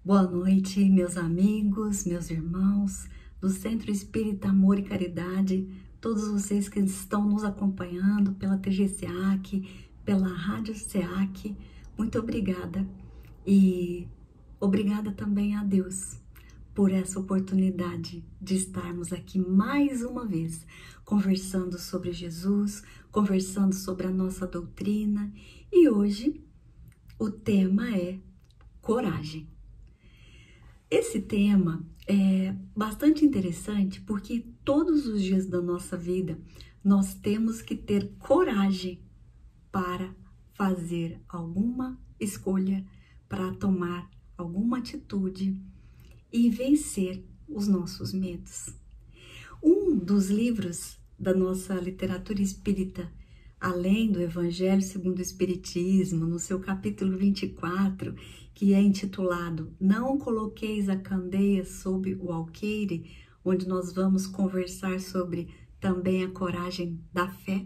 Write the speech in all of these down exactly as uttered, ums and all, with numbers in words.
Boa noite, meus amigos, meus irmãos do Centro Espírita Amor e Caridade, todos vocês que estão nos acompanhando pela T G SEAC, pela Rádio SEAC, muito obrigada. E obrigada também a Deus por essa oportunidade de estarmos aqui mais uma vez, conversando sobre Jesus, conversando sobre a nossa doutrina. E hoje o tema é coragem. Esse tema é bastante interessante porque todos os dias da nossa vida nós temos que ter coragem para fazer alguma escolha, para tomar alguma atitude e vencer os nossos medos. Um dos livros da nossa literatura espírita, além do Evangelho segundo o Espiritismo, no seu capítulo vinte e quatro, que é intitulado Não Coloqueis a Candeia sob o Alqueire, onde nós vamos conversar sobre também a coragem da fé.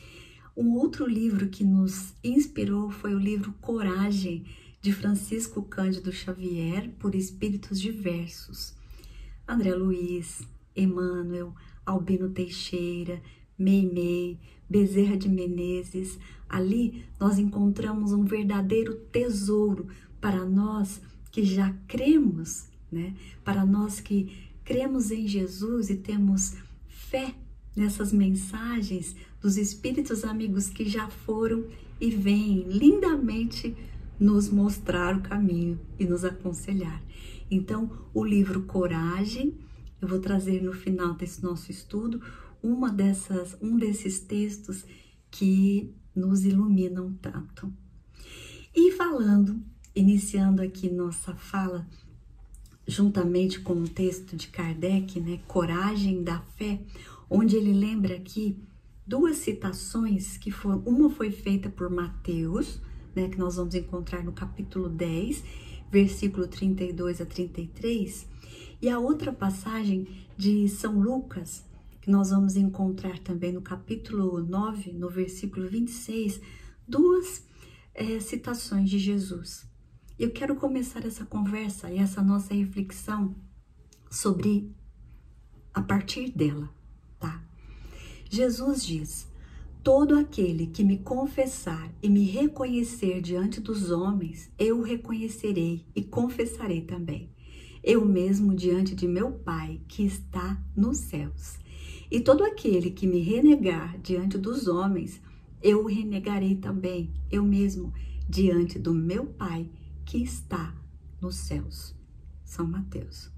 Um outro livro que nos inspirou foi o livro Coragem, de Francisco Cândido Xavier, por espíritos diversos. André Luiz, Emmanuel, Albino Teixeira, Meimei, Bezerra de Menezes. Ali nós encontramos um verdadeiro tesouro para nós que já cremos, né? Para nós que cremos em Jesus e temos fé nessas mensagens dos espíritos amigos que já foram e vêm lindamente nos mostrar o caminho e nos aconselhar. Então, o livro Coragem, eu vou trazer no final desse nosso estudo uma dessas, um desses textos que nos iluminam tanto. E falando, iniciando aqui nossa fala, juntamente com o texto de Kardec, né, Coragem da Fé, onde ele lembra aqui duas citações, que foram, uma foi feita por Mateus, né, que nós vamos encontrar no capítulo dez, versículo trinta e dois a trinta e três, e a outra passagem de São Lucas, que nós vamos encontrar também no capítulo nove, no versículo vinte e seis, duas é, citações de Jesus. Eu quero começar essa conversa e essa nossa reflexão sobre, a partir dela, tá? Jesus diz: todo aquele que me confessar e me reconhecer diante dos homens, eu o reconhecerei e confessarei também, eu mesmo diante de meu Pai que está nos céus. E todo aquele que me renegar diante dos homens, eu o renegarei também, eu mesmo, diante do meu Pai que está nos céus. São Mateus.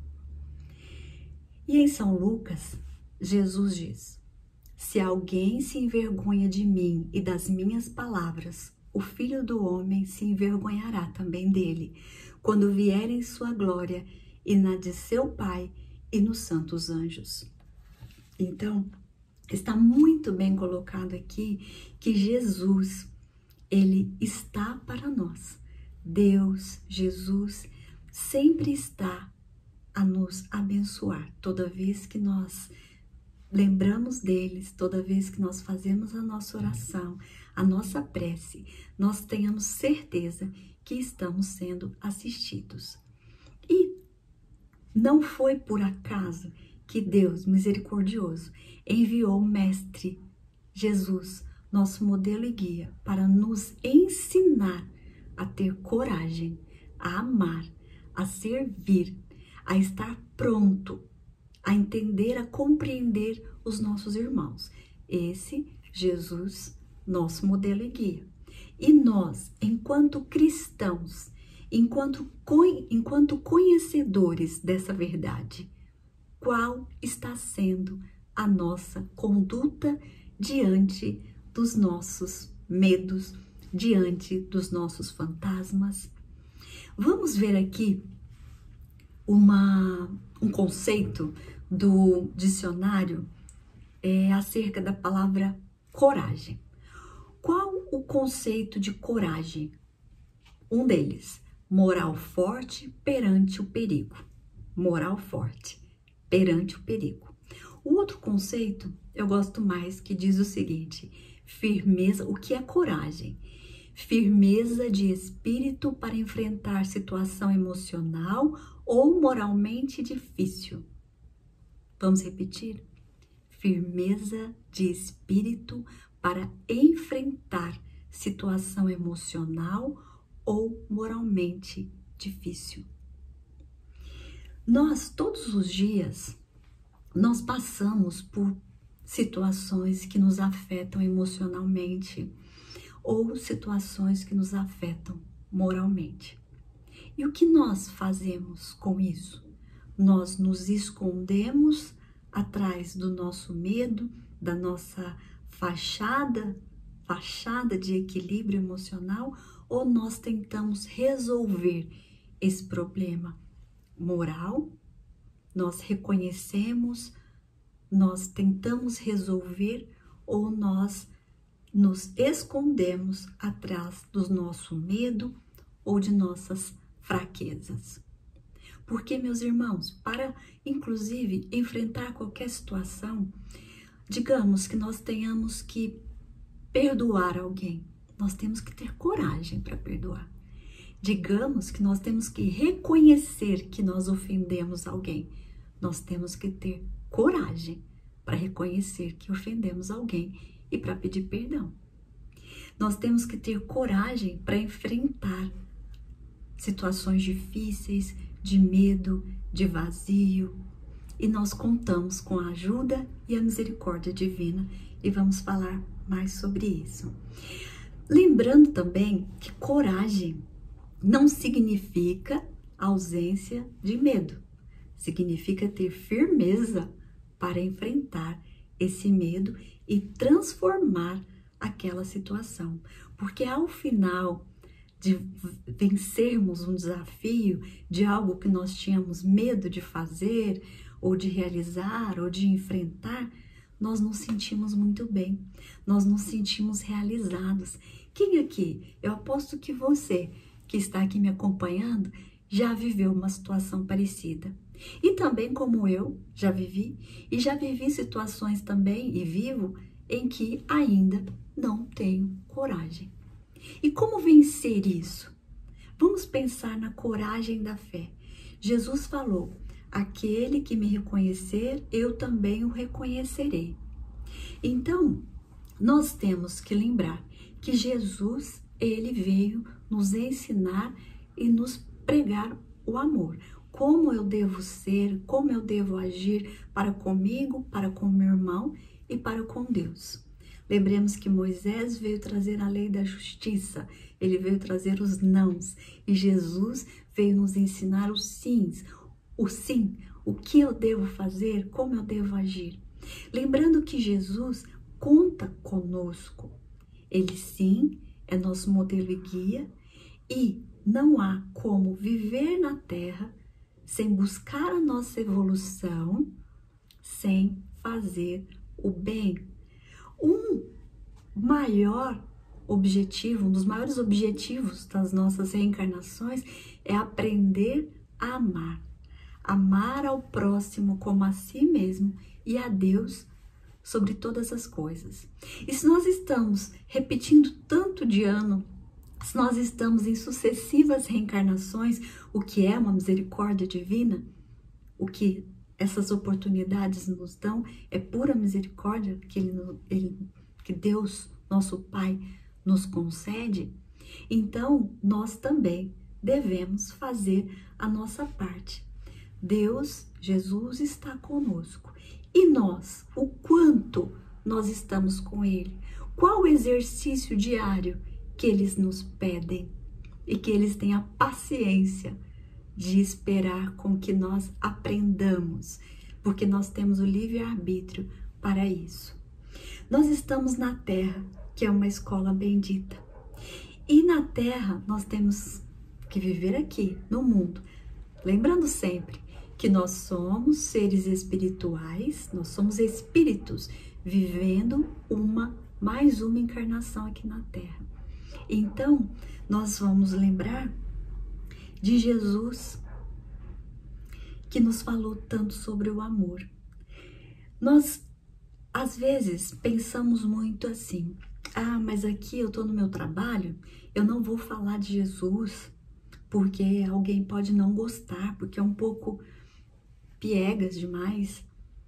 E em São Lucas, Jesus diz: se alguém se envergonha de mim e das minhas palavras, o Filho do Homem se envergonhará também dele, quando vier em sua glória e na de seu Pai e nos santos anjos. Então, está muito bem colocado aqui que Jesus, ele está para nós. Deus, Jesus, sempre está a nos abençoar. Toda vez que nós lembramos deles, toda vez que nós fazemos a nossa oração, a nossa prece, nós tenhamos certeza que estamos sendo assistidos. E não foi por acaso que Deus, misericordioso, enviou o Mestre Jesus, nosso modelo e guia, para nos ensinar a ter coragem, a amar, a servir, a estar pronto, a entender, a compreender os nossos irmãos. Esse Jesus, nosso modelo e guia. E nós, enquanto cristãos, enquanto, enquanto conhecedores dessa verdade, qual está sendo a nossa conduta diante dos nossos medos, diante dos nossos fantasmas? Vamos ver aqui uma, um conceito do dicionário é, acerca da palavra coragem. Qual o conceito de coragem? Um deles, moral forte perante o perigo. Moral forte perante o perigo. O outro conceito, eu gosto mais, que diz o seguinte: firmeza. O que é coragem? firmeza de espírito para enfrentar situação emocional ou moralmente difícil. Vamos repetir? Firmeza de espírito para enfrentar situação emocional ou moralmente difícil. Nós, todos os dias, nós passamos por situações que nos afetam emocionalmente ou situações que nos afetam moralmente. E o que nós fazemos com isso? Nós nos escondemos atrás do nosso medo, da nossa fachada, fachada de equilíbrio emocional, ou nós tentamos resolver esse problema moral? Nós reconhecemos, nós tentamos resolver, ou nós nos escondemos atrás do nosso medo ou de nossas fraquezas. Porque, meus irmãos, para inclusive enfrentar qualquer situação, digamos que nós tenhamos que perdoar alguém, nós temos que ter coragem para perdoar. Digamos que nós temos que reconhecer que nós ofendemos alguém, nós temos que ter coragem para reconhecer que ofendemos alguém e para pedir perdão. Nós temos que ter coragem para enfrentar situações difíceis, de medo, de vazio. E nós contamos com a ajuda e a misericórdia divina e vamos falar mais sobre isso. Lembrando também que coragem não significa ausência de medo. Significa ter firmeza para enfrentar esse medo e transformar aquela situação. Porque ao final de vencermos um desafio, de algo que nós tínhamos medo de fazer, ou de realizar, ou de enfrentar, nós nos sentimos muito bem, nós nos sentimos realizados. Quem aqui? Eu aposto que você, que está aqui me acompanhando, já viveu uma situação parecida. E também como eu já vivi, e já vivi situações também, e vivo, em que ainda não tenho coragem. E como vencer isso? Vamos pensar na coragem da fé. Jesus falou: aquele que me reconhecer, eu também o reconhecerei. Então, nós temos que lembrar que Jesus, ele veio nos ensinar e nos pregar o amor. Como eu devo ser, como eu devo agir para comigo, para com meu irmão e para com Deus. Lembremos que Moisés veio trazer a lei da justiça, ele veio trazer os nãos, e Jesus veio nos ensinar os sims, o sim, o que eu devo fazer, como eu devo agir. Lembrando que Jesus conta conosco, ele sim é nosso modelo e guia, e não há como viver na terra sem buscar a nossa evolução, sem fazer o bem. Um maior objetivo, um dos maiores objetivos das nossas reencarnações é aprender a amar. Amar ao próximo como a si mesmo e a Deus sobre todas as coisas. E se nós estamos repetindo tanto de ano, se nós estamos em sucessivas reencarnações, o que é uma misericórdia divina, o que essas oportunidades nos dão é pura misericórdia que, ele, ele, que Deus, nosso Pai, nos concede. Então, nós também devemos fazer a nossa parte. Deus, Jesus está conosco. E nós, o quanto nós estamos com Ele? Qual o exercício diário que eles nos pedem? E que eles têm a paciência de esperar com que nós aprendamos, porque nós temos o livre-arbítrio para isso. Nós estamos na Terra, que é uma escola bendita. E na Terra nós temos que viver aqui, no mundo, lembrando sempre que nós somos seres espirituais, nós somos espíritos vivendo uma, mais uma encarnação aqui na Terra. Então, nós vamos lembrar de Jesus, que nos falou tanto sobre o amor. Nós, às vezes, pensamos muito assim: ah, mas aqui eu tô no meu trabalho Eu não vou falar de Jesus porque alguém pode não gostar, porque é um pouco piegas demais.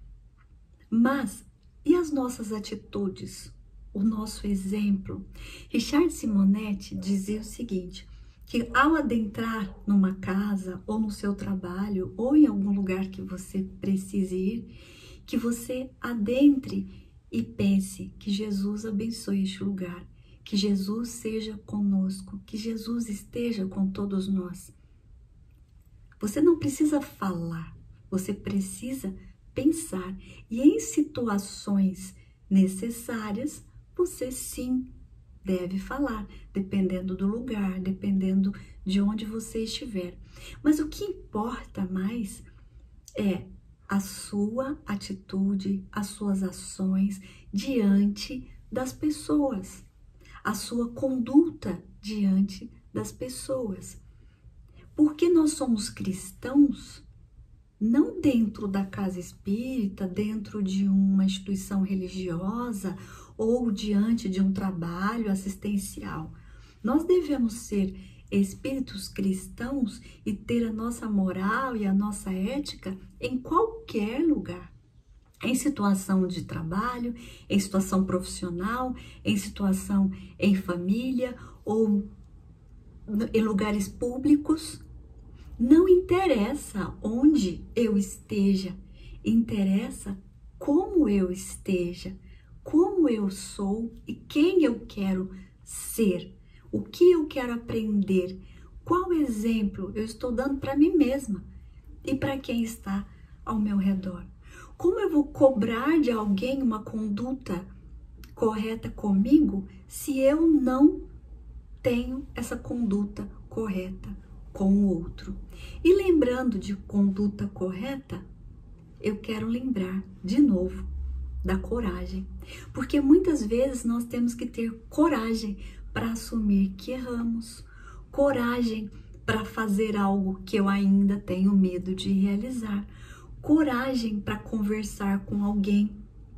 Mas, e as nossas atitudes? O nosso exemplo? Richard Simonetti dizia o seguinte, que ao adentrar numa casa, ou no seu trabalho, ou em algum lugar que você precise ir, que você adentre e pense que Jesus abençoe este lugar, que Jesus seja conosco, que Jesus esteja com todos nós. Você não precisa falar, você precisa pensar. E em situações necessárias, você sim deve falar, dependendo do lugar, dependendo de onde você estiver. Mas o que importa mais é a sua atitude, as suas ações diante das pessoas, a sua conduta diante das pessoas. Porque nós somos cristãos, não dentro da casa espírita, dentro de uma instituição religiosa ou diante de um trabalho assistencial. Nós devemos ser espíritos cristãos e ter a nossa moral e a nossa ética em qualquer lugar. Em situação de trabalho, em situação profissional, em situação em família ou em lugares públicos. Não interessa onde eu esteja, interessa como eu esteja, como eu sou e quem eu quero ser, o que eu quero aprender, qual exemplo eu estou dando para mim mesma e para quem está ao meu redor. Como eu vou cobrar de alguém uma conduta correta comigo se eu não tenho essa conduta correta com o outro? E lembrando de conduta correta, eu quero lembrar de novo da coragem, porque muitas vezes nós temos que ter coragem para assumir que erramos, coragem para fazer algo que eu ainda tenho medo de realizar, coragem para conversar com alguém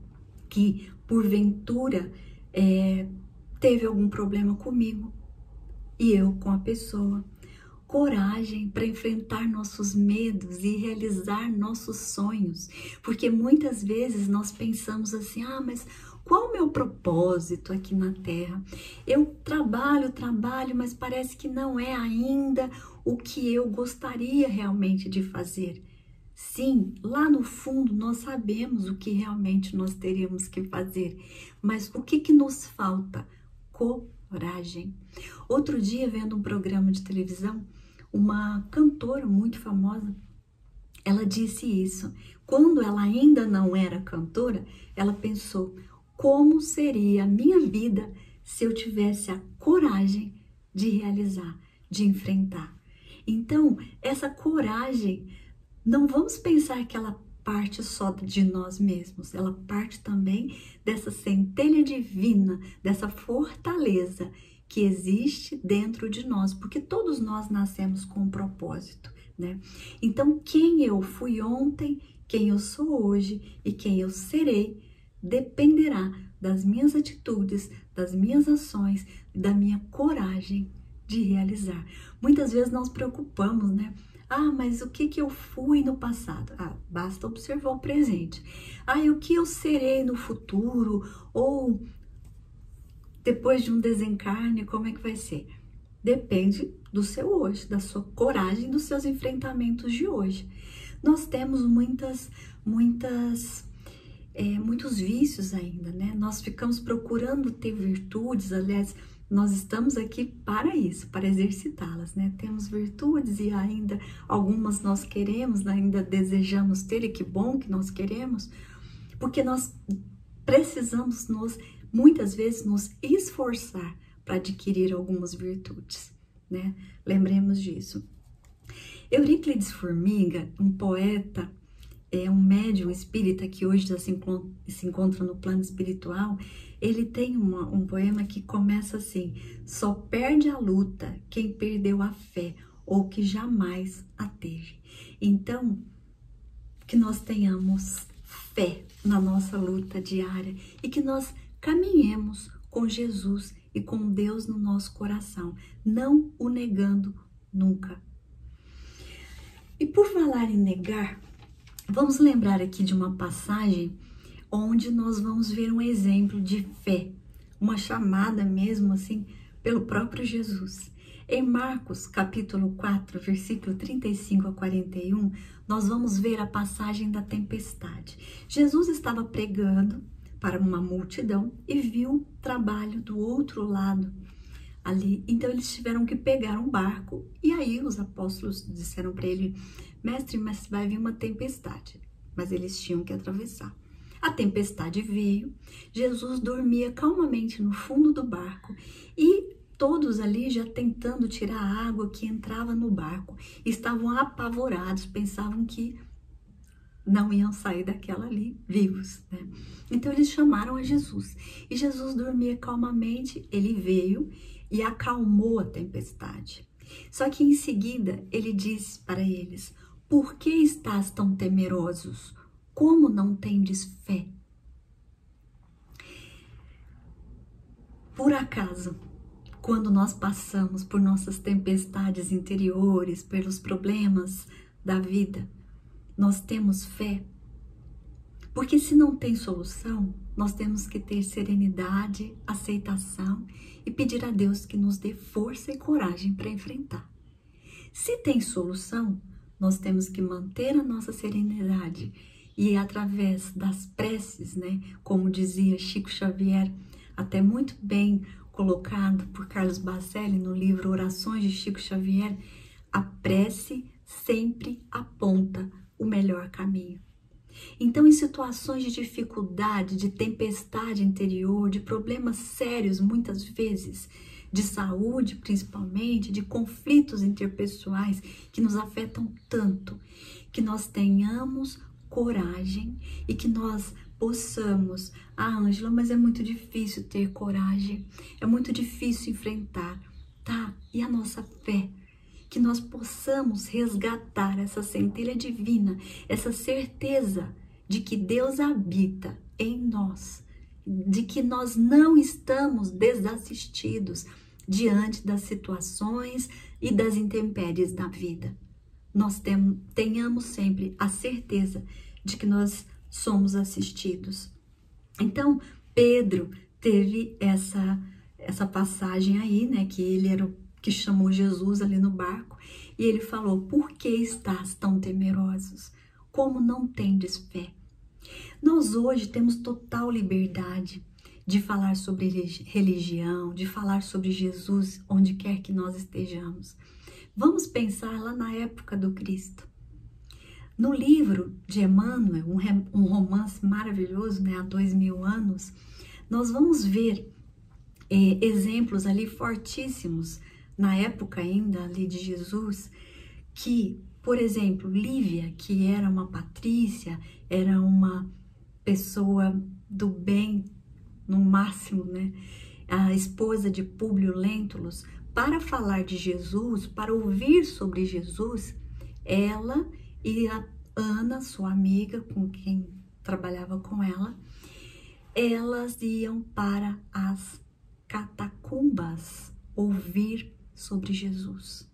que porventura é, teve algum problema comigo e eu com a pessoa. Coragem para enfrentar nossos medos e realizar nossos sonhos, porque muitas vezes nós pensamos assim, ah, mas qual o meu propósito aqui na Terra? Eu trabalho, trabalho, mas parece que não é ainda o que eu gostaria realmente de fazer. Sim, lá no fundo nós sabemos o que realmente nós teríamos que fazer, mas o que que nos falta? Coragem. Outro dia, vendo um programa de televisão, uma cantora muito famosa, ela disse isso. Quando ela ainda não era cantora, ela pensou, como seria a minha vida se eu tivesse a coragem de realizar, de enfrentar. Então, essa coragem, não vamos pensar que ela parte só de nós mesmos, ela parte também dessa centelha divina, dessa fortaleza que existe dentro de nós, porque todos nós nascemos com um propósito, né? Então, quem eu fui ontem, quem eu sou hoje e quem eu serei, dependerá das minhas atitudes, das minhas ações, da minha coragem de realizar. Muitas vezes nós preocupamos, né? Ah, mas o que que eu fui no passado? Ah, basta observar o presente. Ah, e o que eu serei no futuro? Ou depois de um desencarne, como é que vai ser? Depende do seu hoje, da sua coragem, dos seus enfrentamentos de hoje. Nós temos muitas, muitas, é, muitos vícios ainda, né? Nós ficamos procurando ter virtudes, aliás, nós estamos aqui para isso, para exercitá-las, né? Temos virtudes e ainda algumas nós queremos, ainda desejamos ter, e que bom que nós queremos, porque nós precisamos nos, muitas vezes, nos esforçar para adquirir algumas virtudes, né? Lembremos disso. Euríclides Formiga, um poeta, é um médium espírita que hoje já se encontra, se encontra no plano espiritual, ele tem uma, um poema que começa assim: só perde a luta quem perdeu a fé ou que jamais a teve. Então, que nós tenhamos fé na nossa luta diária e que nós caminhemos com Jesus e com Deus no nosso coração, não o negando nunca. E por falar em negar, vamos lembrar aqui de uma passagem onde nós vamos ver um exemplo de fé, uma chamada mesmo assim pelo próprio Jesus. Em Marcos, capítulo quatro, versículo trinta e cinco a quarenta e um, nós vamos ver a passagem da tempestade. Jesus estava pregando para uma multidão e viu trabalho do outro lado ali. Então eles tiveram que pegar um barco e aí os apóstolos disseram para ele: mestre, mas vai vir uma tempestade. Mas eles tinham que atravessar. A tempestade veio, Jesus dormia calmamente no fundo do barco e todos ali já tentando tirar a água que entrava no barco. Estavam apavorados, pensavam que não iam sair daquela ali vivos, né? Então eles chamaram a Jesus. E Jesus dormia calmamente, ele veio e acalmou a tempestade. Só que em seguida ele disse para eles: por que estás tão temerosos? Como não tendes fé? Por acaso, quando nós passamos por nossas tempestades interiores, pelos problemas da vida, nós temos fé? Porque se não tem solução, nós temos que ter serenidade, aceitação e pedir a Deus que nos dê força e coragem para enfrentar. Se tem solução, nós temos que manter a nossa serenidade e através das preces, né, como dizia Chico Xavier, até muito bem colocado por Carlos Bacelli no livro Orações de Chico Xavier, a prece sempre aponta o melhor caminho. Então, em situações de dificuldade, de tempestade interior, de problemas sérios, muitas vezes, de saúde principalmente, de conflitos interpessoais que nos afetam tanto, que nós tenhamos coragem e que nós possamos, ah, Ângela, mas é muito difícil ter coragem, é muito difícil enfrentar, tá? E a nossa fé? Que nós possamos resgatar essa centelha divina, essa certeza de que Deus habita em nós, de que nós não estamos desassistidos diante das situações e das intempéries da vida. Nós tem, tenhamos sempre a certeza de que nós somos assistidos. Então, Pedro teve essa, essa passagem aí, né, que ele era o que chamou Jesus ali no barco, e ele falou: por que estás tão temerosos? Como não tendes fé? Nós hoje temos total liberdade de falar sobre religião, de falar sobre Jesus onde quer que nós estejamos. Vamos pensar lá na época do Cristo. No livro de Emmanuel, um romance maravilhoso, né, há dois mil anos, nós vamos ver é, exemplos ali fortíssimos na época ainda ali de Jesus, que, por exemplo, Lívia, que era uma patrícia, era uma pessoa do bem no máximo, né? A esposa de Públio Lentulus, para falar de Jesus, para ouvir sobre Jesus, ela e a Ana, sua amiga, com quem trabalhava com ela, elas iam para as catacumbas ouvir sobre Jesus.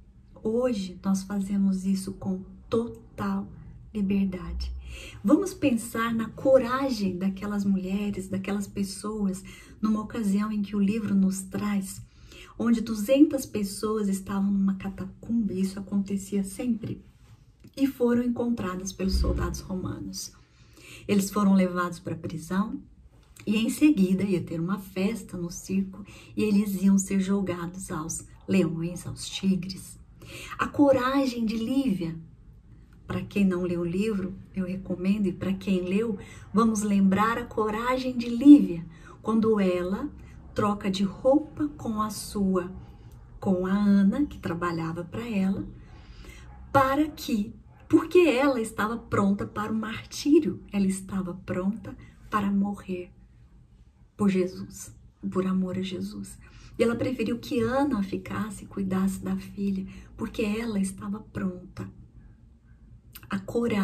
Hoje nós fazemos isso com total liberdade. Vamos pensar na coragem daquelas mulheres, daquelas pessoas, numa ocasião em que o livro nos traz, onde duzentas pessoas estavam numa catacumba, e isso acontecia sempre, e foram encontradas pelos soldados romanos. Eles foram levados para a prisão, e em seguida ia ter uma festa no circo e eles iam ser jogados aos leões, aos tigres. A coragem de Lívia, para quem não leu o livro, eu recomendo, e para quem leu, vamos lembrar a coragem de Lívia, quando ela troca de roupa com a sua, com a Ana, que trabalhava para ela, para que, porque ela estava pronta para o martírio, ela estava pronta para morrer por Jesus, por amor a Jesus. E ela preferiu que Ana ficasse e cuidasse da filha, porque ela estava pronta. A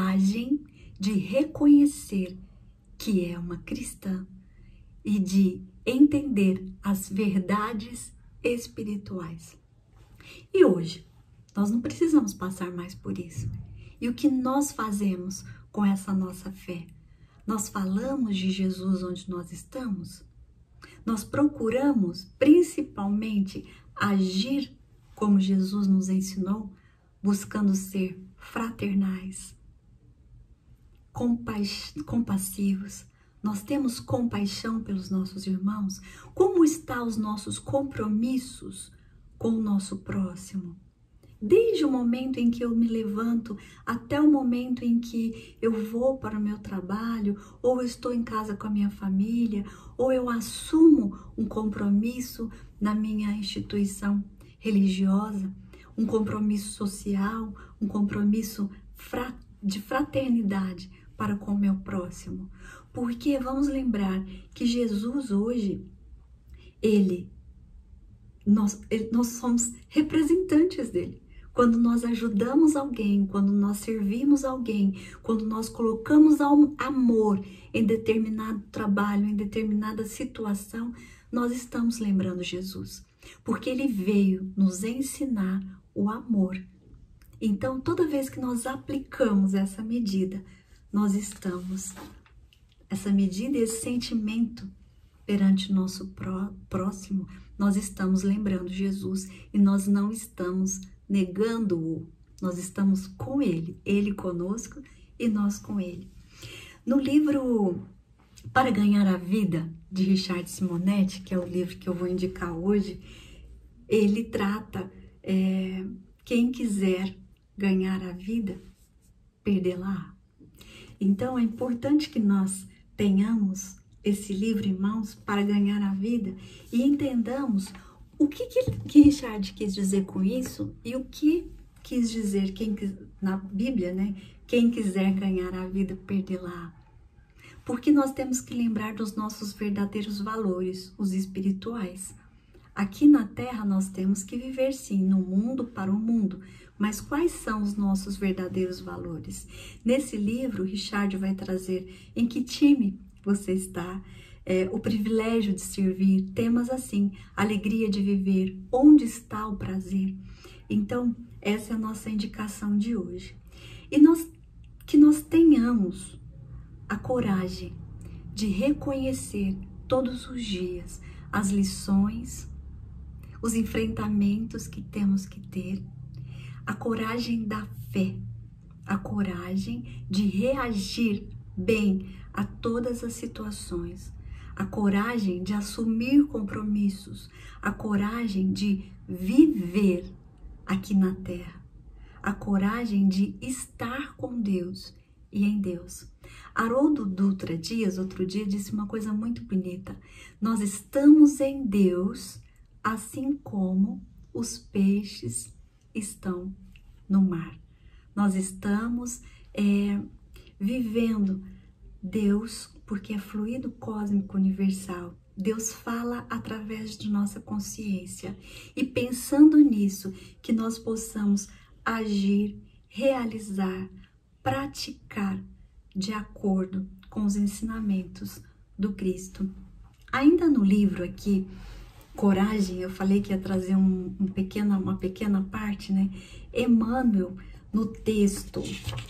coragem de reconhecer que é uma cristã e de entender as verdades espirituais. E hoje, nós não precisamos passar mais por isso. E o que nós fazemos com essa nossa fé? Nós falamos de Jesus onde nós estamos? Nós procuramos, principalmente, agir como Jesus nos ensinou, buscando ser fraternais, compassivos. Nós temos compaixão pelos nossos irmãos? Como estão os nossos compromissos com o nosso próximo? Desde o momento em que eu me levanto até o momento em que eu vou para o meu trabalho, ou eu estou em casa com a minha família, ou eu assumo um compromisso na minha instituição religiosa, um compromisso social, um compromisso de fraternidade para com o meu próximo. Porque vamos lembrar que Jesus hoje, ele, nós, ele, nós somos representantes dele. Quando nós ajudamos alguém, quando nós servimos alguém, quando nós colocamos amor em determinado trabalho, em determinada situação, nós estamos lembrando Jesus. Porque ele veio nos ensinar o amor. Então, toda vez que nós aplicamos essa medida, nós estamos, essa medida e esse sentimento perante o nosso pró, próximo, nós estamos lembrando Jesus e nós não estamos negando-o, nós estamos com ele, ele conosco e nós com ele. No livro Para Ganhar a Vida, de Richard Simonetti, que é o livro que eu vou indicar hoje, ele trata, é, quem quiser ganhar a vida, perdê-la. Então é importante que nós tenhamos esse livro em mãos para ganhar a vida e entendamos o que, que, que Richard quis dizer com isso e o que quis dizer quem, na Bíblia, né? Quem quiser ganhar a vida, perdê-la. Porque nós temos que lembrar dos nossos verdadeiros valores, os espirituais. Aqui na Terra nós temos que viver sim, no mundo para o mundo. Mas quais são os nossos verdadeiros valores? Nesse livro, Richard vai trazer em que time você está, é, o privilégio de servir, temas assim, alegria de viver, onde está o prazer. Então, essa é a nossa indicação de hoje. E nós, que nós tenhamos a coragem de reconhecer todos os dias as lições, os enfrentamentos que temos que ter, a coragem da fé, a coragem de reagir bem a todas as situações, a coragem de assumir compromissos, a coragem de viver aqui na terra, a coragem de estar com Deus e em Deus. Haroldo Dutra Dias, outro dia, disse uma coisa muito bonita: nós estamos em Deus, assim como os peixes estão no mar. Nós estamos é, vivendo Deus, porque é fluido cósmico universal. Deus fala através de nossa consciência. E pensando nisso, que nós possamos agir, realizar, praticar de acordo com os ensinamentos do Cristo. Ainda no livro aqui, Coragem, eu falei que ia trazer um, um pequena, uma pequena parte, né? Emmanuel, no texto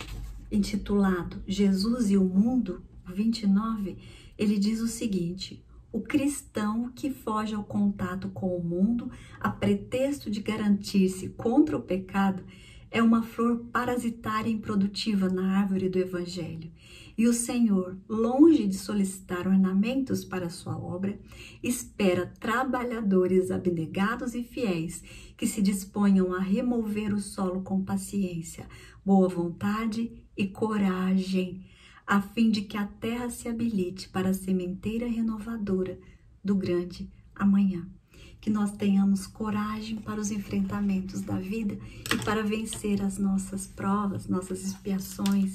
intitulado Jesus e o Mundo, vinte e nove, ele diz o seguinte: o cristão que foge ao contato com o mundo a pretexto de garantir-se contra o pecado é uma flor parasitária e improdutiva na árvore do Evangelho. E o Senhor, longe de solicitar ornamentos para a sua obra, espera trabalhadores abnegados e fiéis que se disponham a remover o solo com paciência, boa vontade e coragem, a fim de que a terra se habilite para a sementeira renovadora do grande amanhã. Que nós tenhamos coragem para os enfrentamentos da vida e para vencer as nossas provas, nossas expiações.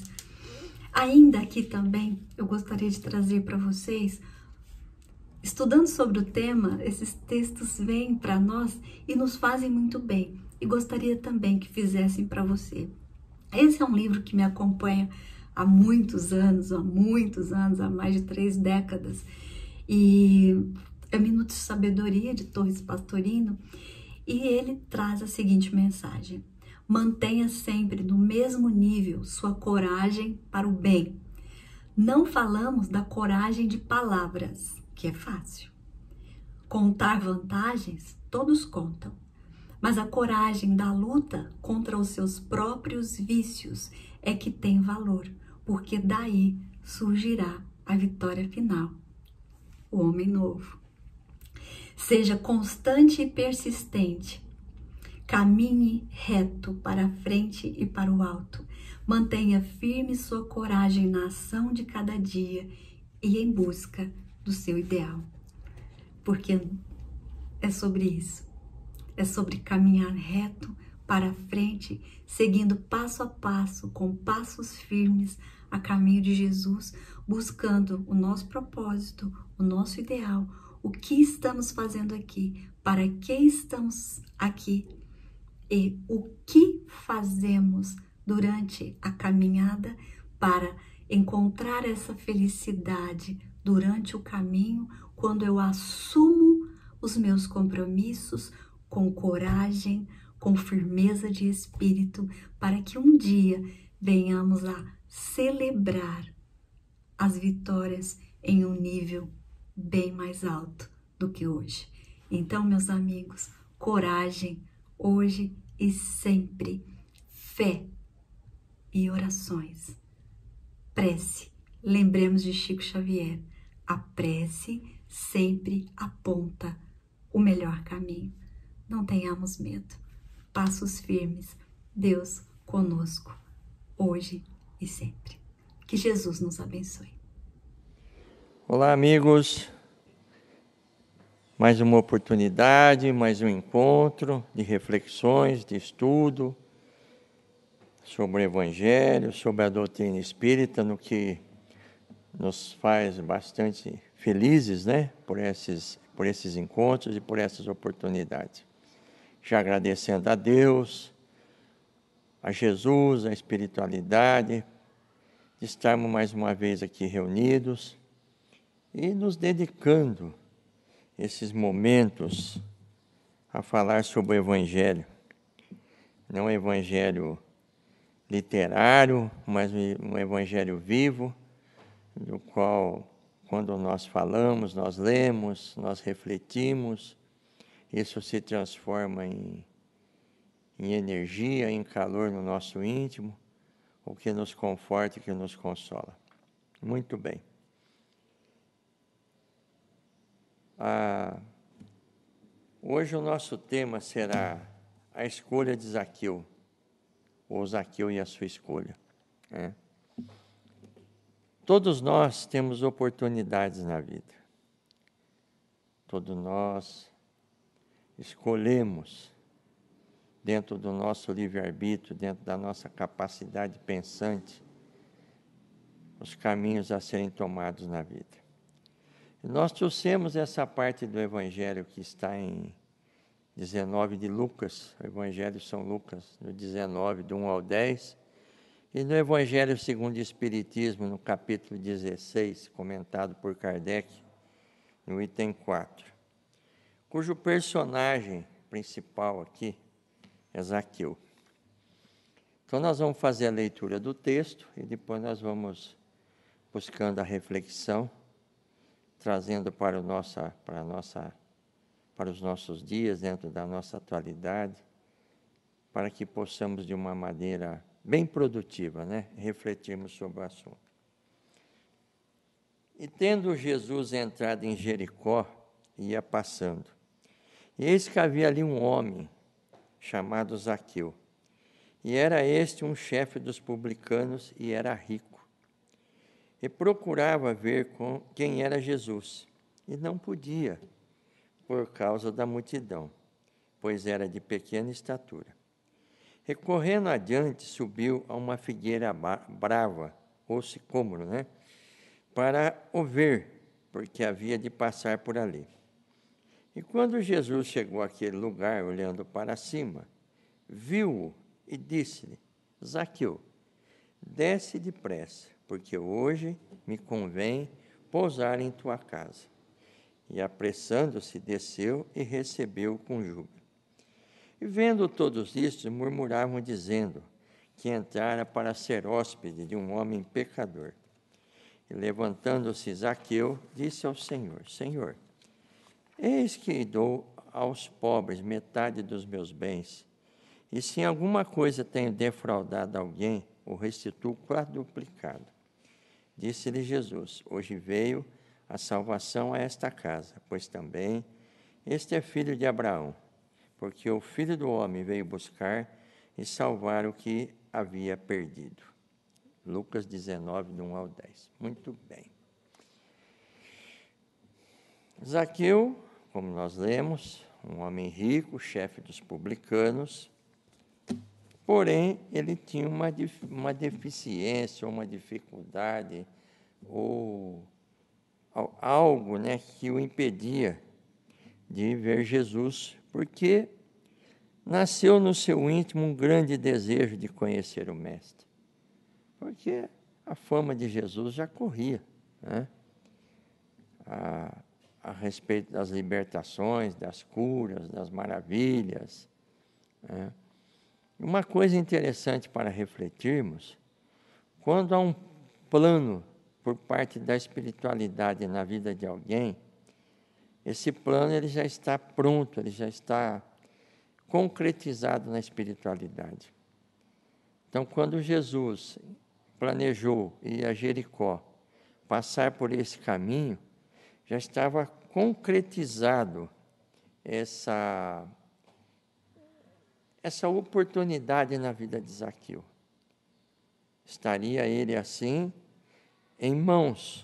Ainda aqui também, eu gostaria de trazer para vocês, estudando sobre o tema, esses textos vêm para nós e nos fazem muito bem. E gostaria também que fizessem para você. Esse é um livro que me acompanha há muitos anos, há muitos anos, há mais de três décadas. E é o Minuto de Sabedoria de Torres Pastorino, e ele traz a seguinte mensagem: mantenha sempre no mesmo nível sua coragem para o bem. Não falamos da coragem de palavras, que é fácil. Contar vantagens, todos contam. Mas a coragem da luta contra os seus próprios vícios é que tem valor, porque daí surgirá a vitória final, o homem novo. Seja constante e persistente. Caminhe reto para a frente e para o alto. Mantenha firme sua coragem na ação de cada dia e em busca do seu ideal. Porque é sobre isso. É sobre caminhar reto para a frente, seguindo passo a passo, com passos firmes a caminho de Jesus, buscando o nosso propósito, o nosso ideal, o que estamos fazendo aqui, para que estamos aqui e o que fazemos durante a caminhada para encontrar essa felicidade durante o caminho, quando eu assumo os meus compromissos com coragem, com firmeza de espírito, para que um dia venhamos a celebrar as vitórias em um nível bem mais alto do que hoje. Então, meus amigos, coragem hoje e sempre, fé e orações. Prece, lembremos de Chico Xavier, a prece sempre aponta o melhor caminho. Não tenhamos medo, passos firmes, Deus conosco, hoje e sempre. Que Jesus nos abençoe. Olá, amigos. Mais uma oportunidade, mais um encontro de reflexões, de estudo sobre o Evangelho, sobre a doutrina espírita, no que nos faz bastante felizes, né? Por esses, por esses encontros e por essas oportunidades. Já agradecendo a Deus, a Jesus, a espiritualidade, de estarmos mais uma vez aqui reunidos e nos dedicando esses momentos a falar sobre o Evangelho. Não um Evangelho literário, mas um Evangelho vivo, do qual, quando nós falamos, nós lemos, nós refletimos, isso se transforma em, em energia, em calor no nosso íntimo, o que nos conforta e que nos consola. Muito bem. Ah, hoje o nosso tema será a escolha de Zaqueu, ou Zaqueu e a sua escolha. Né? Todos nós temos oportunidades na vida. Todos nós escolhemos, dentro do nosso livre-arbítrio, dentro da nossa capacidade pensante, os caminhos a serem tomados na vida. Nós trouxemos essa parte do Evangelho que está em dezenove de Lucas, o Evangelho São Lucas, no dezenove, do um ao dez, e no Evangelho segundo o Espiritismo, no capítulo dezesseis, comentado por Kardec, no item quatro, cujo personagem principal aqui é Zaqueu. Então nós vamos fazer a leitura do texto e depois nós vamos buscando a reflexão, trazendo para, o nossa, para, a nossa, para os nossos dias, dentro da nossa atualidade, para que possamos, de uma maneira bem produtiva, né, refletirmos sobre o assunto. E tendo Jesus entrado em Jericó, ia passando. E eis que havia ali um homem, chamado Zaqueu, e era este um chefe dos publicanos e era rico. E procurava ver com quem era Jesus, e não podia, por causa da multidão, pois era de pequena estatura. Recorrendo adiante, subiu a uma figueira brava, ou sicômoro, né? Para o ver, porque havia de passar por ali. E quando Jesus chegou àquele lugar, olhando para cima, viu-o e disse-lhe: Zaqueu, desce depressa, porque hoje me convém pousar em tua casa. E, apressando-se, desceu e recebeu com júbilo. E, vendo todos isto, murmuravam, dizendo que entrara para ser hóspede de um homem pecador. E, levantando-se Zaqueu, disse ao Senhor: Senhor, eis que dou aos pobres metade dos meus bens, e se em alguma coisa tenho defraudado alguém, o restituo quadruplicado. Disse-lhe Jesus: hoje veio a salvação a esta casa, pois também este é filho de Abraão, porque o Filho do Homem veio buscar e salvar o que havia perdido. Lucas dezenove, do um ao dez. Muito bem. Zaqueu, como nós lemos, um homem rico, chefe dos publicanos, porém, ele tinha uma, uma deficiência, uma dificuldade, ou algo, né, que o impedia de ver Jesus, porque nasceu no seu íntimo um grande desejo de conhecer o Mestre, porque a fama de Jesus já corria, né, a, a respeito das libertações, das curas, das maravilhas, né. Uma coisa interessante para refletirmos, quando há um plano por parte da espiritualidade na vida de alguém, esse plano ele já está pronto, ele já está concretizado na espiritualidade. Então, quando Jesus planejou ir a Jericó, passar por esse caminho, já estava concretizado essa essa oportunidade na vida de Zaqueu. Estaria ele assim, em mãos,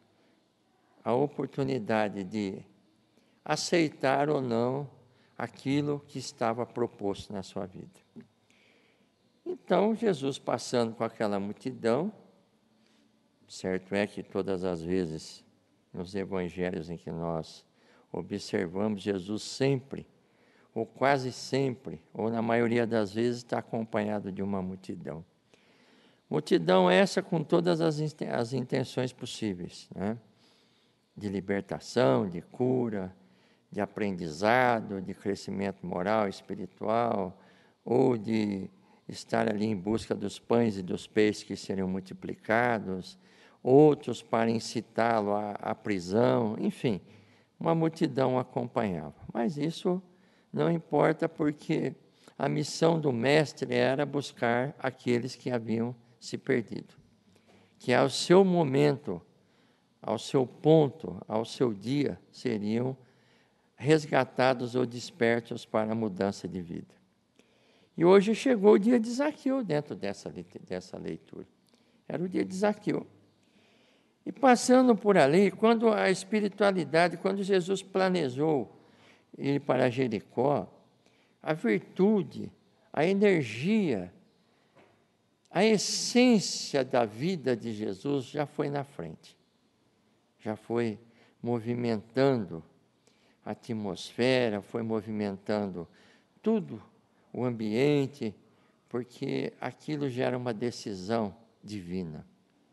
a oportunidade de aceitar ou não aquilo que estava proposto na sua vida. Então, Jesus passando com aquela multidão, certo é que todas as vezes, nos evangelhos em que nós observamos, Jesus sempre, ou quase sempre, ou na maioria das vezes, está acompanhado de uma multidão. Multidão essa com todas as, as intenções possíveis, né? De libertação, de cura, de aprendizado, de crescimento moral, espiritual, ou de estar ali em busca dos pães e dos peixes que seriam multiplicados, outros para incitá-lo à, à prisão, enfim, uma multidão acompanhava. Mas isso não importa, porque a missão do mestre era buscar aqueles que haviam se perdido, que ao seu momento, ao seu ponto, ao seu dia, seriam resgatados ou despertos para a mudança de vida. E hoje chegou o dia de Zaqueu dentro dessa, dessa leitura. Era o dia de Zaqueu. E passando por ali, quando a espiritualidade, quando Jesus planejou ir para Jericó, a virtude, a energia, a essência da vida de Jesus já foi na frente. Já foi movimentando a atmosfera, foi movimentando tudo, o ambiente, porque aquilo gera uma decisão divina.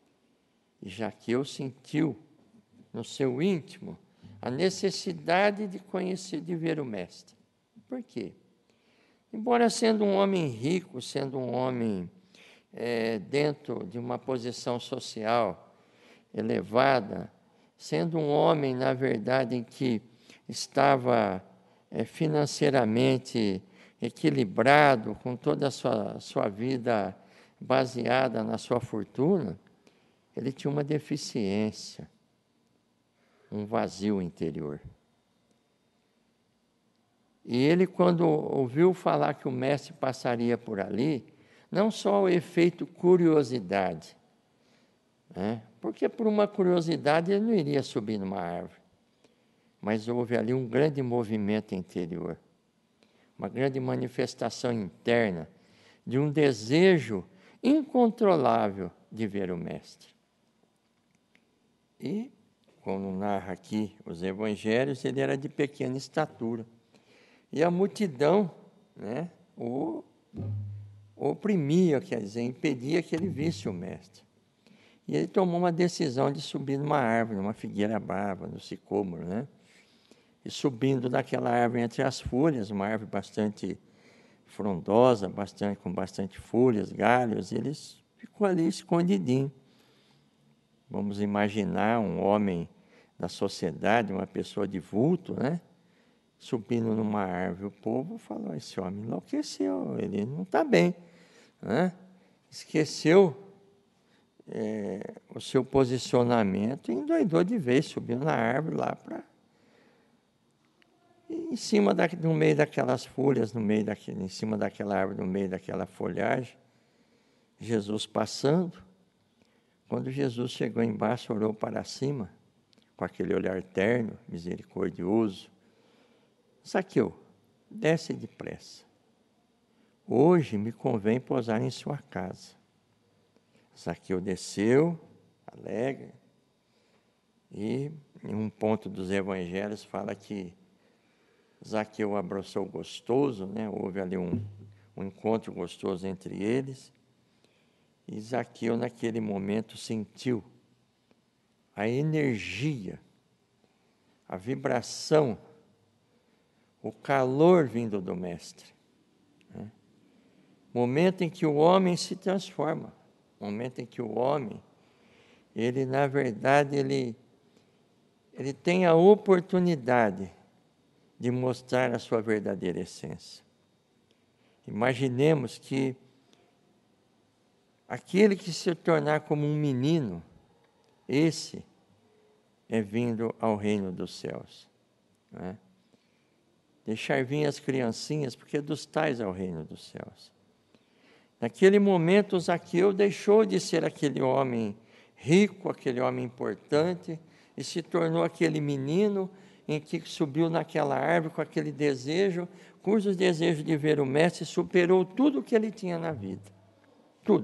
E Zaqueu sentiu no seu íntimo a necessidade de conhecer, de ver o Mestre. Por quê? Embora sendo um homem rico, sendo um homem é, dentro de uma posição social elevada, sendo um homem, na verdade, em que estava é, financeiramente equilibrado, com toda a sua, sua vida baseada na sua fortuna, ele tinha uma deficiência, um vazio interior. E ele, quando ouviu falar que o mestre passaria por ali, não só o efeito curiosidade, né? Porque por uma curiosidade ele não iria subir numa árvore, mas houve ali um grande movimento interior, uma grande manifestação interna de um desejo incontrolável de ver o mestre. E, como narra aqui os evangelhos, ele era de pequena estatura. E a multidão, né, o, o oprimia, quer dizer, impedia que ele visse o mestre. E ele tomou uma decisão de subir numa árvore, numa figueira brava, no sicômoro, né? E subindo daquela árvore entre as folhas, uma árvore bastante frondosa, bastante, com bastante folhas, galhos, ele ficou ali escondidinho. Vamos imaginar um homem da sociedade, uma pessoa de vulto, né? Subindo numa árvore. O povo falou, esse homem enlouqueceu, ele não está bem, né? Esqueceu é, o seu posicionamento e endoidou de vez, subiu na árvore lá para... Em cima, da, no meio daquelas folhas, no meio daquele, em cima daquela árvore, no meio daquela folhagem, Jesus passando. Quando Jesus chegou embaixo, olhou para cima, com aquele olhar terno, misericordioso. Zaqueu, desce depressa. Hoje me convém pousar em sua casa. Zaqueu desceu, alegre, e em um ponto dos evangelhos fala que Zaqueu abraçou gostoso, né? Houve ali um, um encontro gostoso entre eles. E Zaqueu, naquele momento, sentiu a energia, a vibração, o calor vindo do Mestre. Né? Momento em que o homem se transforma, momento em que o homem, ele, na verdade, ele, ele tem a oportunidade de mostrar a sua verdadeira essência. Imaginemos que aquele que se tornar como um menino, esse é vindo ao reino dos céus. Né? Deixar vir as criancinhas, porque dos tais é o reino dos céus. Naquele momento, Zaqueu deixou de ser aquele homem rico, aquele homem importante, e se tornou aquele menino em que subiu naquela árvore com aquele desejo, cujo desejo de ver o Mestre superou tudo o que ele tinha na vida. Tudo.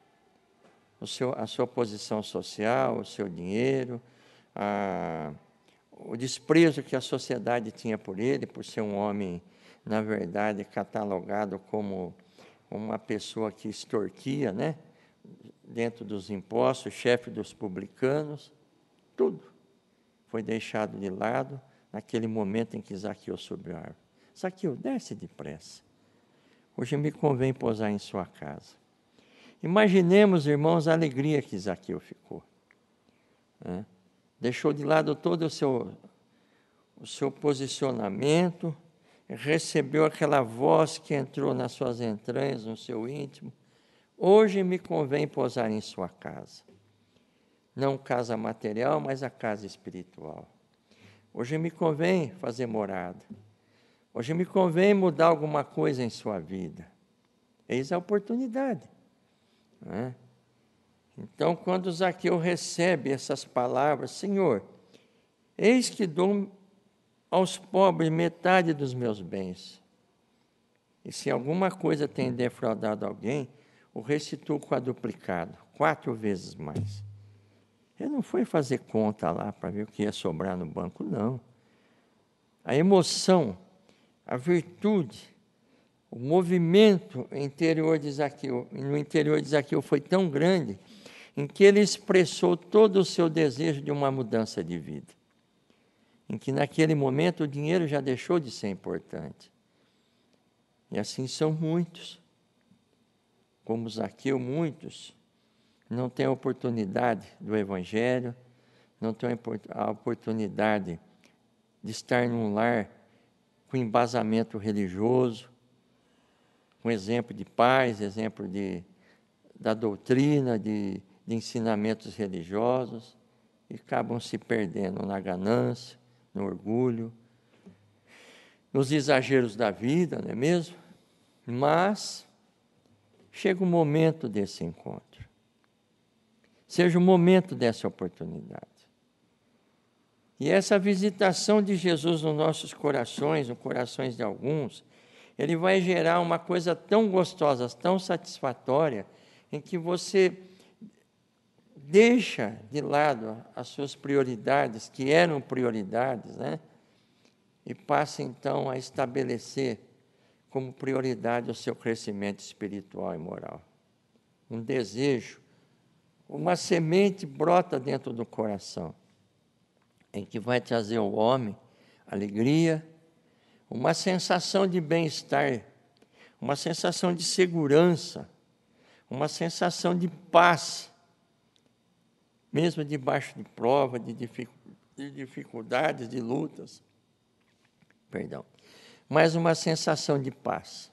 O seu, a sua posição social, o seu dinheiro, a, o desprezo que a sociedade tinha por ele, por ser um homem, na verdade, catalogado como uma pessoa que extorquia, né? Dentro dos impostos, chefe dos publicanos, tudo foi deixado de lado naquele momento em que Zaqueu subiu a árvore. Zaqueu, desce depressa. Hoje me convém pousar em sua casa. Imaginemos, irmãos, a alegria que Zaqueu ficou. Né? Deixou de lado todo o seu, o seu posicionamento, recebeu aquela voz que entrou nas suas entranhas, no seu íntimo. Hoje me convém pousar em sua casa. Não casa material, mas a casa espiritual. Hoje me convém fazer morada. Hoje me convém mudar alguma coisa em sua vida. Eis a oportunidade. Né? Então, quando Zaqueu recebe essas palavras, Senhor, eis que dou aos pobres metade dos meus bens. E se alguma coisa tem defraudado alguém, o restituo quadruplicado, quatro vezes mais. Ele não foi fazer conta lá para ver o que ia sobrar no banco, não. A emoção, a virtude, o movimento interior de Zaqueu, no interior de Zaqueu foi tão grande, em que ele expressou todo o seu desejo de uma mudança de vida. Em que naquele momento o dinheiro já deixou de ser importante. E assim são muitos. Como Zaqueu, muitos não têm a oportunidade do Evangelho, não têm a oportunidade de estar num lar com embasamento religioso, com exemplo de paz, exemplo de, da doutrina, de, de ensinamentos religiosos, e acabam se perdendo na ganância, no orgulho, nos exageros da vida, não é mesmo? Mas chega o momento desse encontro. Seja o momento dessa oportunidade. E essa visitação de Jesus nos nossos corações, nos corações de alguns, ele vai gerar uma coisa tão gostosa, tão satisfatória, em que você deixa de lado as suas prioridades, que eram prioridades, né? E passa então a estabelecer como prioridade o seu crescimento espiritual e moral. Um desejo, uma semente brota dentro do coração, em que vai trazer ao homem alegria, uma sensação de bem-estar, uma sensação de segurança, uma sensação de paz, mesmo debaixo de prova, de, dific, de dificuldades, de lutas. Perdão. Mas uma sensação de paz.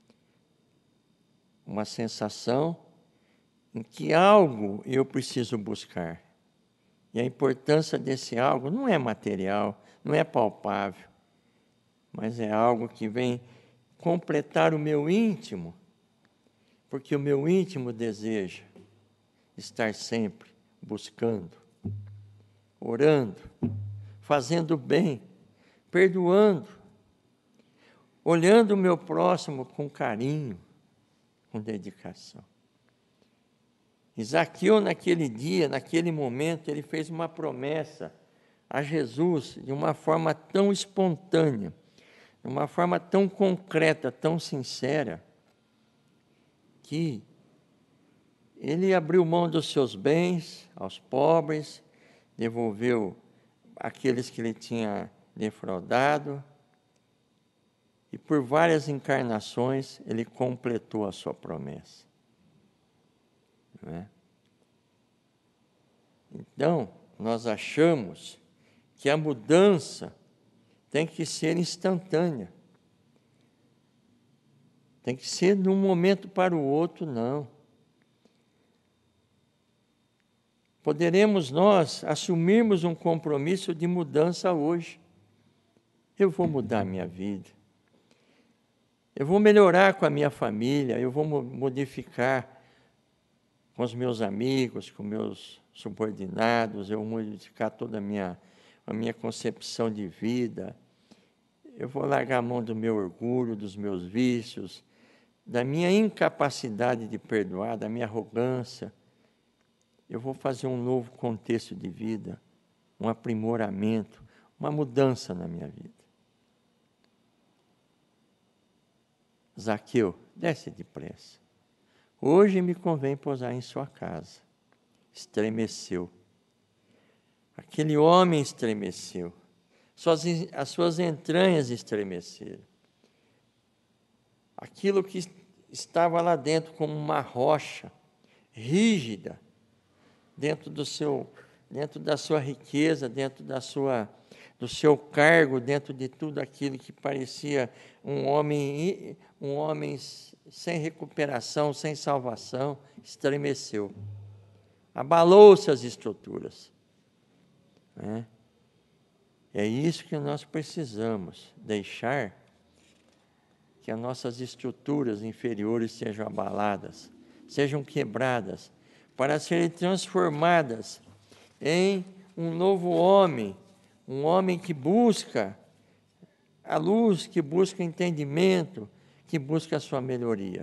Uma sensação em que algo eu preciso buscar. E a importância desse algo não é material, não é palpável, mas é algo que vem completar o meu íntimo, porque o meu íntimo deseja estar sempre buscando, orando, fazendo bem, perdoando, olhando o meu próximo com carinho, com dedicação. E Zaqueu, naquele dia, naquele momento, ele fez uma promessa a Jesus de uma forma tão espontânea, de uma forma tão concreta, tão sincera, que ele abriu mão dos seus bens aos pobres, devolveu aqueles que ele tinha defraudado, e por várias encarnações ele completou a sua promessa. Não é? Então, nós achamos que a mudança tem que ser instantânea. Tem que ser de um momento para o outro, não. Poderemos nós assumirmos um compromisso de mudança hoje. Eu vou mudar a minha vida. Eu vou melhorar com a minha família, eu vou modificar com os meus amigos, com meus subordinados, eu vou modificar toda a minha, a minha concepção de vida. Eu vou largar a mão do meu orgulho, dos meus vícios, da minha incapacidade de perdoar, da minha arrogância. Eu vou fazer um novo contexto de vida, um aprimoramento, uma mudança na minha vida. Zaqueu, desce depressa. Hoje me convém pousar em sua casa. Estremeceu. Aquele homem estremeceu. Suas, as suas entranhas estremeceram. Aquilo que estava lá dentro como uma rocha rígida, dentro do seu, dentro da sua riqueza, dentro da sua, do seu cargo, dentro de tudo aquilo que parecia um homem, um homem sem recuperação, sem salvação, estremeceu. Abalou-se as estruturas. É? É isso que nós precisamos, deixar que as nossas estruturas inferiores sejam abaladas, sejam quebradas, para serem transformadas em um novo homem, um homem que busca a luz, que busca entendimento, que busca a sua melhoria.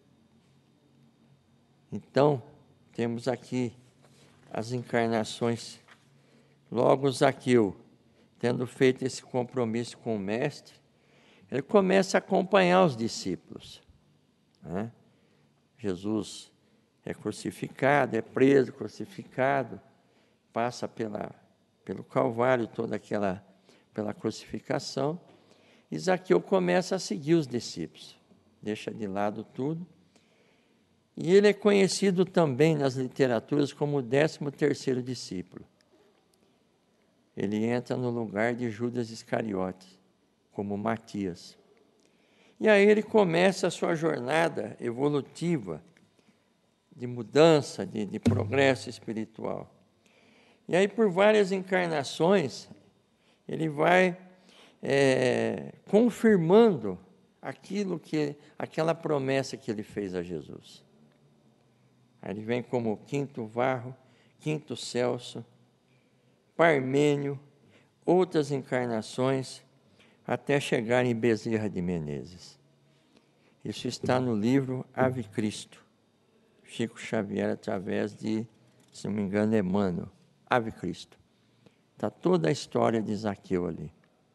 Então, temos aqui as encarnações. Logo, Zaqueu, tendo feito esse compromisso com o Mestre, ele começa a acompanhar os discípulos. Né? Jesus é crucificado, é preso, crucificado, passa pela, pelo Calvário, toda aquela, pela crucificação, e Zaqueu começa a seguir os discípulos, deixa de lado tudo, e ele é conhecido também nas literaturas como o décimo terceiro discípulo. Ele entra no lugar de Judas Iscariotes, como Matias. E aí ele começa a sua jornada evolutiva, de mudança, de, de progresso espiritual. E aí, por várias encarnações, ele vai é, confirmando aquilo que, aquela promessa que ele fez a Jesus. Aí ele vem como Quinto Varro, Quinto Celso, Parmênio, outras encarnações, até chegar em Bezerra de Menezes. Isso está no livro Ave Cristo, Chico Xavier, através de, se não me engano, Emmanuel, Ave Cristo. Está toda a história de Zaqueu ali.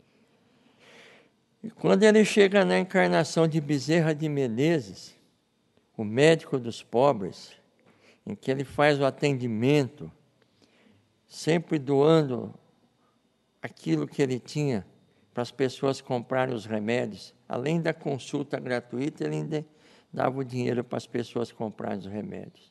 E quando ele chega na encarnação de Bezerra de Menezes, o médico dos pobres, em que ele faz o atendimento, sempre doando aquilo que ele tinha para as pessoas comprarem os remédios. Além da consulta gratuita, ele ainda dava o dinheiro para as pessoas comprarem os remédios.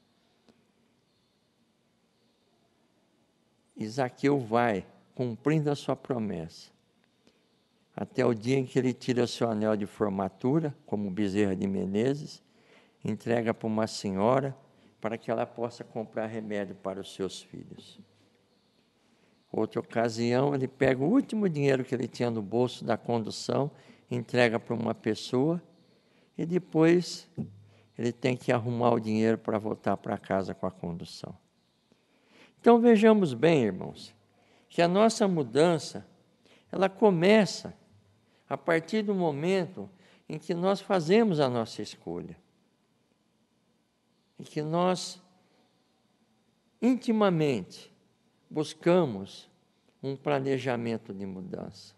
E Zaqueu vai, cumprindo a sua promessa, até o dia em que ele tira seu anel de formatura, como Bezerra de Menezes, entrega para uma senhora, para que ela possa comprar remédio para os seus filhos. Outra ocasião, ele pega o último dinheiro que ele tinha no bolso da condução, entrega para uma pessoa, e depois ele tem que arrumar o dinheiro para voltar para casa com a condução. Então vejamos bem, irmãos, que a nossa mudança, ela começa a partir do momento em que nós fazemos a nossa escolha. E que nós, intimamente, buscamos um planejamento de mudança.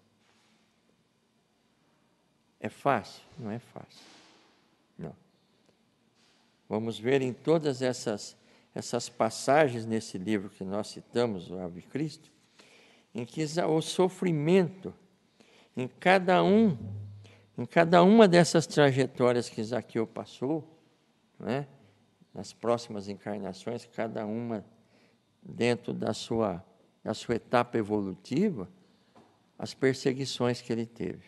É fácil? Não é fácil. Não. Vamos ver em todas essas, essas passagens nesse livro que nós citamos, o Ave Cristo, em que o sofrimento, em cada um, em cada uma dessas trajetórias que Zaqueu passou, né, nas próximas encarnações, cada uma dentro da sua, da sua etapa evolutiva, as perseguições que ele teve.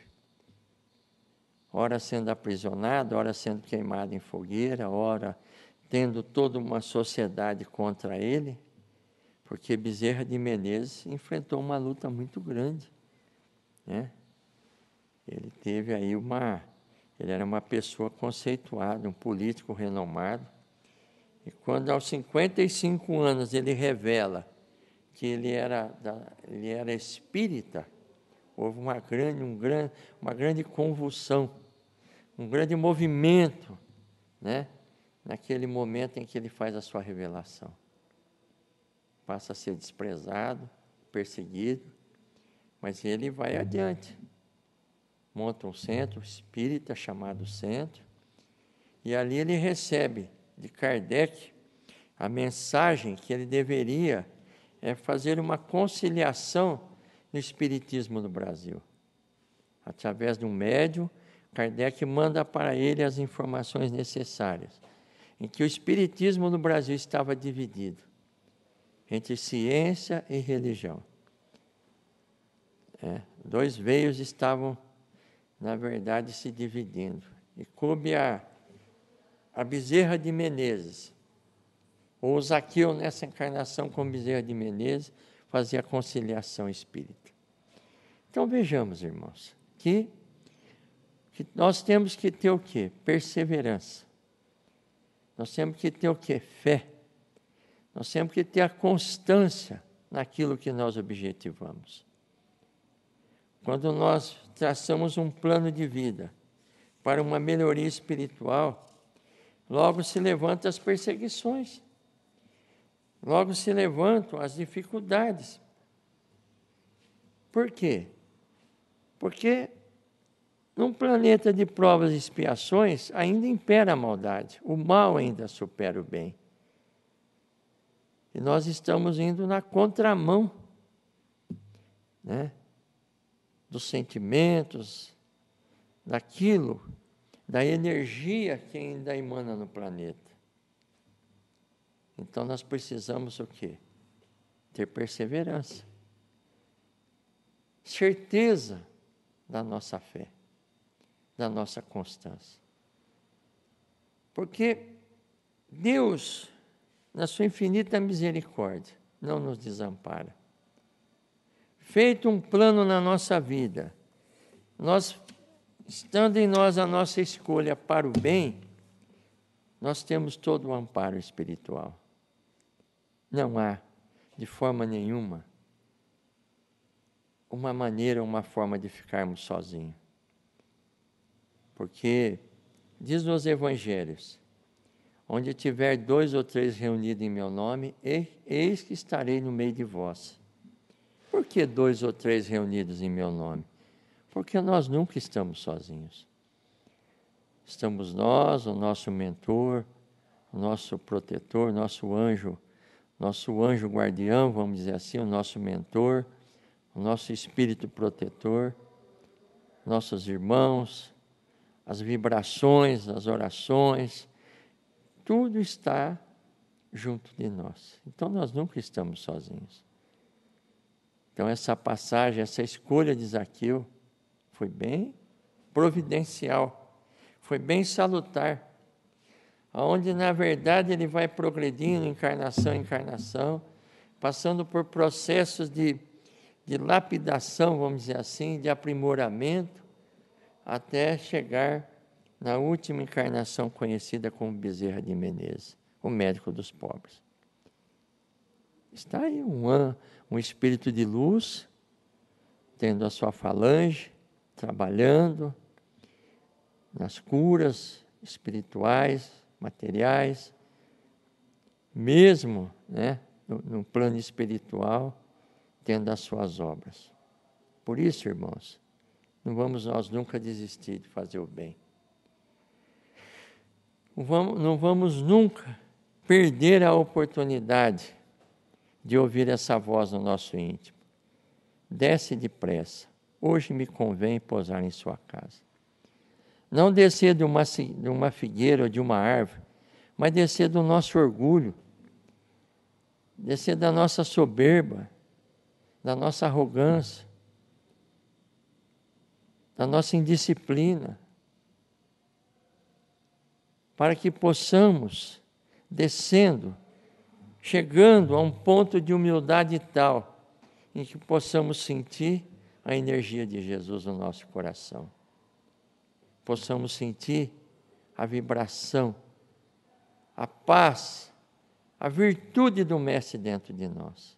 Ora sendo aprisionado, ora sendo queimado em fogueira, ora tendo toda uma sociedade contra ele, porque Bezerra de Menezes enfrentou uma luta muito grande, né? Ele teve aí uma... Ele era uma pessoa conceituada, um político renomado. E quando aos cinquenta e cinco anos ele revela que ele era, da, ele era espírita, houve uma grande, um grande, uma grande convulsão, um grande movimento, né? Naquele momento em que ele faz a sua revelação. Passa a ser desprezado, perseguido, mas ele vai adiante. Monta um centro espírita chamado Centro, e ali ele recebe de Kardec a mensagem que ele deveria é fazer uma conciliação no espiritismo no Brasil. Através de um médium, Kardec manda para ele as informações necessárias, em que o espiritismo no Brasil estava dividido entre ciência e religião. É, dois veios estavam, na verdade, se dividindo. E coube a, a Bezerra de Menezes, ou Zaqueu, nessa encarnação com Bezerra de Menezes, fazia a conciliação espírita. Então, vejamos, irmãos, que, que nós temos que ter o quê? Perseverança. Nós temos que ter o quê? Fé. Nós temos que ter a constância naquilo que nós objetivamos. Quando nós traçamos um plano de vida para uma melhoria espiritual, logo se levantam as perseguições, logo se levantam as dificuldades. Por quê? Porque num planeta de provas e expiações ainda impera a maldade, o mal ainda supera o bem. E nós estamos indo na contramão, né, dos sentimentos, daquilo, da energia que ainda emana no planeta. Então nós precisamos o quê? Ter perseverança, certeza da nossa fé, da nossa constância. Porque Deus, na sua infinita misericórdia, não nos desampara. Feito um plano na nossa vida, nós, estando em nós a nossa escolha para o bem, nós temos todo o amparo espiritual. Não há, de forma nenhuma, uma maneira, uma forma de ficarmos sozinhos. Porque, diz nos evangelhos, onde tiver dois ou três reunidos em meu nome, eis que estarei no meio de vós. Por que dois ou três reunidos em meu nome? Porque nós nunca estamos sozinhos. Estamos nós, o nosso mentor, o nosso protetor, nosso anjo, nosso anjo guardião, vamos dizer assim, o nosso mentor, o nosso espírito protetor, nossos irmãos, as vibrações, as orações, tudo está junto de nós. Então nós nunca estamos sozinhos. Então essa passagem, essa escolha de Zaqueu foi bem providencial, foi bem salutar, onde na verdade ele vai progredindo encarnação em encarnação, passando por processos de, de lapidação, vamos dizer assim, de aprimoramento, até chegar na última encarnação conhecida como Bezerra de Menezes, o médico dos pobres. Está aí um, um espírito de luz, tendo a sua falange, trabalhando nas curas espirituais, materiais, mesmo, né, no, no plano espiritual, tendo as suas obras. Por isso, irmãos, não vamos nós nunca desistir de fazer o bem. Não vamos, não vamos nunca perder a oportunidade de ouvir essa voz no nosso íntimo. Desce depressa, hoje me convém pousar em sua casa. Não descer de uma, de uma figueira ou de uma árvore, mas descer do nosso orgulho, descer da nossa soberba, da nossa arrogância, da nossa indisciplina, para que possamos, descendo, chegando a um ponto de humildade tal, em que possamos sentir a energia de Jesus no nosso coração. Possamos sentir a vibração, a paz, a virtude do Mestre dentro de nós.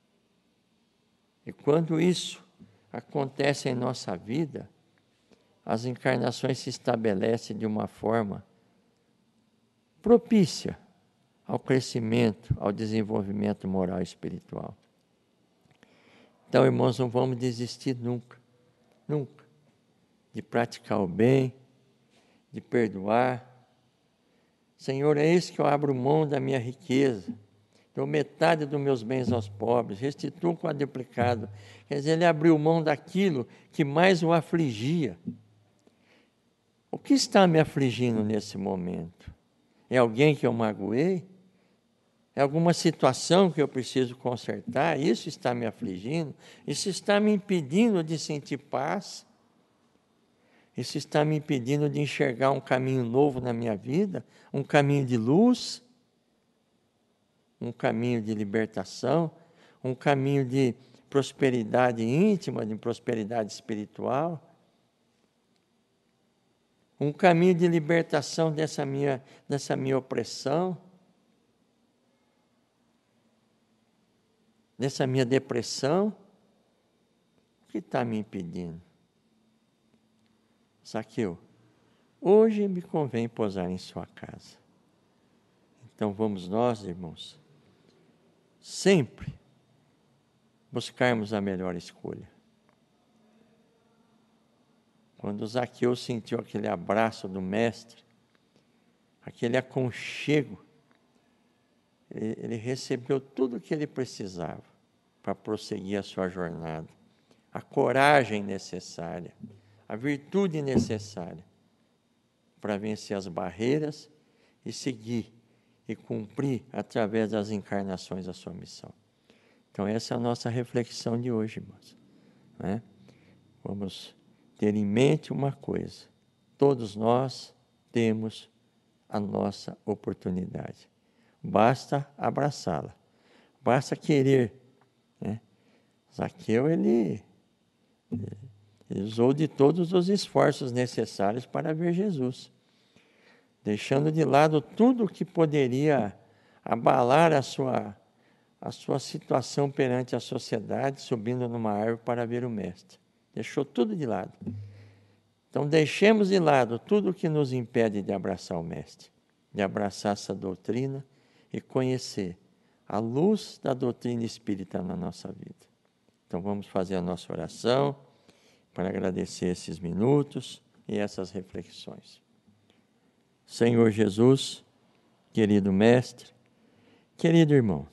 E quando isso acontece em nossa vida, as encarnações se estabelecem de uma forma propícia ao crescimento, ao desenvolvimento moral e espiritual. Então, irmãos, não vamos desistir nunca, nunca, de praticar o bem, de perdoar. Senhor, é isso que eu abro mão da minha riqueza, dou metade dos meus bens aos pobres, restituo quadruplicado. Quer dizer, ele abriu mão daquilo que mais o afligia. O que está me afligindo nesse momento? É alguém que eu magoei? É alguma situação que eu preciso consertar? Isso está me afligindo? Isso está me impedindo de sentir paz? Isso está me impedindo de enxergar um caminho novo na minha vida? Um caminho de luz? Um caminho de libertação? Um caminho de prosperidade íntima, de prosperidade espiritual? Um caminho de libertação dessa minha, dessa minha opressão? Dessa minha depressão? O que está me impedindo? Zaqueu, hoje me convém pousar em sua casa. Então vamos nós, irmãos, sempre buscarmos a melhor escolha. Quando Zaqueu sentiu aquele abraço do Mestre, aquele aconchego, ele, ele recebeu tudo o que ele precisava para prosseguir a sua jornada. A coragem necessária, a virtude necessária para vencer as barreiras e seguir e cumprir através das encarnações a sua missão. Então essa é a nossa reflexão de hoje, irmãos. Né? Vamos ter em mente uma coisa: todos nós temos a nossa oportunidade. Basta abraçá-la, basta querer. Né? Zaqueu, ele, ele usou de todos os esforços necessários para ver Jesus, deixando de lado tudo que poderia abalar a sua, a sua situação perante a sociedade, subindo numa árvore para ver o Mestre. Deixou tudo de lado. Então, deixemos de lado tudo que nos impede de abraçar o Mestre, de abraçar essa doutrina e conhecer a luz da doutrina espírita na nossa vida. Então, vamos fazer a nossa oração para agradecer esses minutos e essas reflexões. Senhor Jesus, querido Mestre, querido irmão,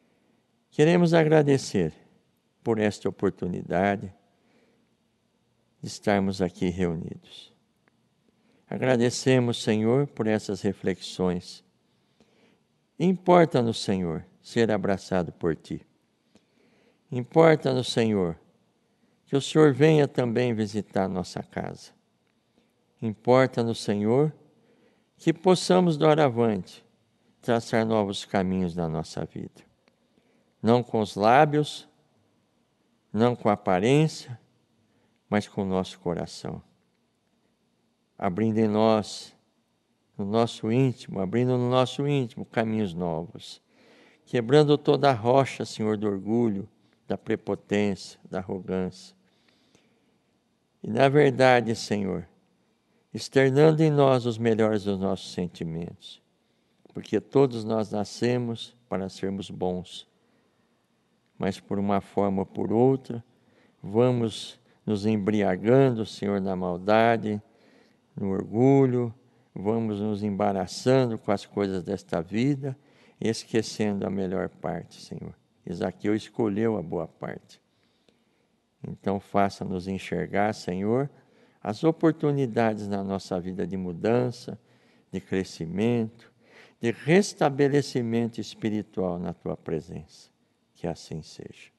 queremos agradecer por esta oportunidade de estarmos aqui reunidos. Agradecemos, Senhor, por essas reflexões. Importa-nos, Senhor, ser abraçado por Ti. Importa-nos, Senhor, que o Senhor venha também visitar nossa casa. Importa-nos, Senhor, que possamos doravante traçar novos caminhos na nossa vida. Não com os lábios, não com a aparência, mas com o nosso coração. Abrindo em nós, no nosso íntimo, abrindo no nosso íntimo caminhos novos. Quebrando toda a rocha, Senhor, do orgulho, da prepotência, da arrogância. E na verdade, Senhor, externando em nós os melhores dos nossos sentimentos. Porque todos nós nascemos para sermos bons. Mas por uma forma ou por outra, vamos nos embriagando, Senhor, na maldade, no orgulho, vamos nos embaraçando com as coisas desta vida, esquecendo a melhor parte, Senhor. Zaqueu escolheu a boa parte. Então faça-nos enxergar, Senhor, as oportunidades na nossa vida de mudança, de crescimento, de restabelecimento espiritual na Tua presença. Que assim seja.